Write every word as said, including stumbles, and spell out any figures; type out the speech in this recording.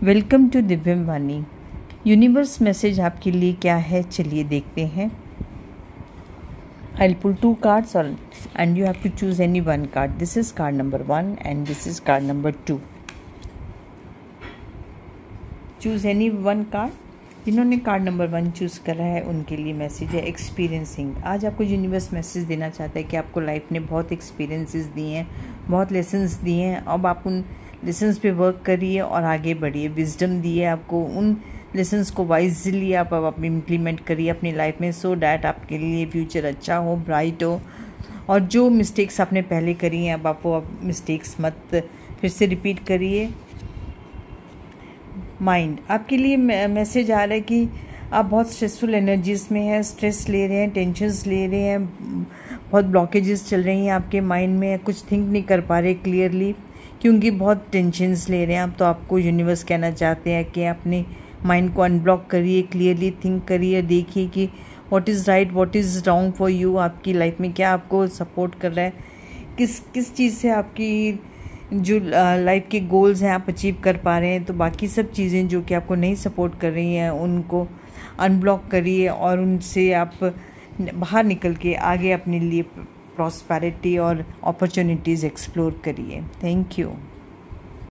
Welcome to Divyam Vani. Universe message आपके लिए क्या है, चलिए देखते हैं। I'll pull two cards or and you have to choose any one card. This is card number one and this is card number two. Choose any one card. जिन्होंने card number one choose करा है उनके लिए message है experiencing. आज आपको universe message देना चाहता है कि आपको लाइफ ने बहुत एक्सपीरियंसेस दिए हैं, बहुत लेसन्स दिए हैं। अब आप उन लेसन्स पे वर्क करिए और आगे बढ़िए। विजडम दी है आपको, उन लेसन्स को वाइजली आप अब आप इम्प्लीमेंट करिए अपनी लाइफ में, सो डैट आपके लिए फ्यूचर अच्छा हो, ब्राइट हो। और जो मिस्टेक्स आपने पहले करी हैं अब आप वो मिस्टेक्स मत फिर से रिपीट करिए। माइंड आपके लिए मैसेज आ रहा है कि आप बहुत स्ट्रेसफुल एनर्जीज में हैं, स्ट्रेस ले रहे हैं, टेंशन्स ले रहे हैं, बहुत ब्लॉकेजेस चल रही हैं आपके माइंड में, कुछ थिंक नहीं कर पा रहे क्लियरली क्योंकि बहुत टेंशन्स ले रहे हैं आप। तो आपको यूनिवर्स कहना चाहते हैं कि अपने माइंड को अनब्लॉक करिए, क्लियरली थिंक करिए, देखिए कि what is right, what is wrong for you. आपकी लाइफ में क्या आपको सपोर्ट कर रहा है, किस किस चीज़ से आपकी जो लाइफ के गोल्स हैं आप अचीव कर पा रहे हैं। तो बाकी सब चीज़ें जो कि आपको नहीं सपोर्ट कर रही हैं उनको अनब्लॉक करिए और उनसे आप बाहर निकल के आगे अपने लिए प्रॉस्पेरिटी और अपॉर्चुनिटीज़ एक्सप्लोर करिए। Thank you.